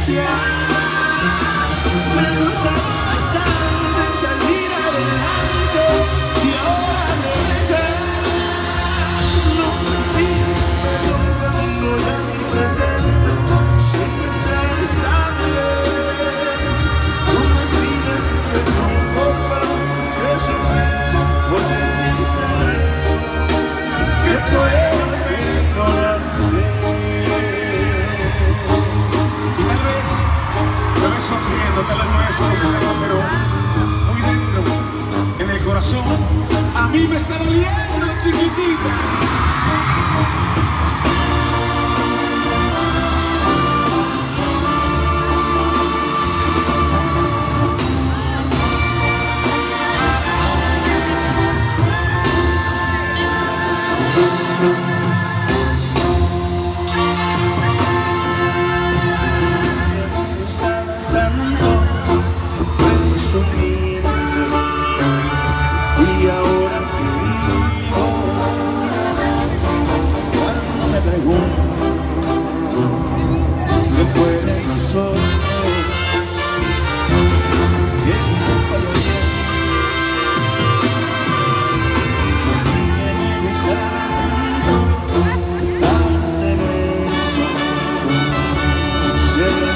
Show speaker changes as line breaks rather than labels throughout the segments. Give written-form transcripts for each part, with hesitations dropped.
Me gustas bastante salir adelante y ahora me deseas. No me pides perdón cuando ya mi presente siempre está bien. No me pides perdón, por favor, que sufrí por existencias que puedo ignorarte. Sonriendo, tal vez no es como se llama, pero muy dentro, en el corazón, a mí me está doliendo, chiquitita. Y ahora te digo, cuando me preguntan qué fue de nosotros, ¿quién nos falló bien? Y que me gustaba tanto darte besos, ser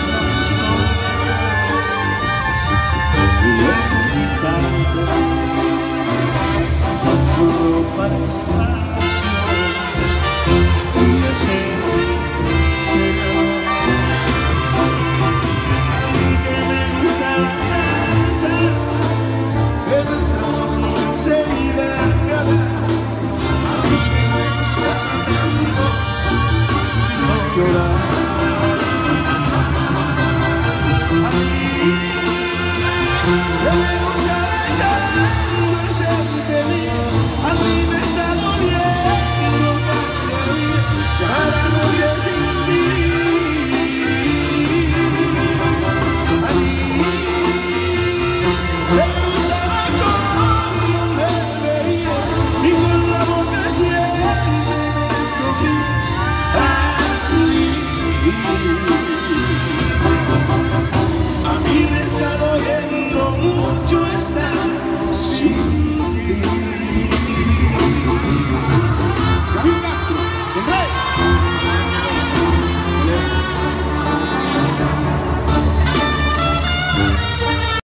nosotros y luego quitarte para estar.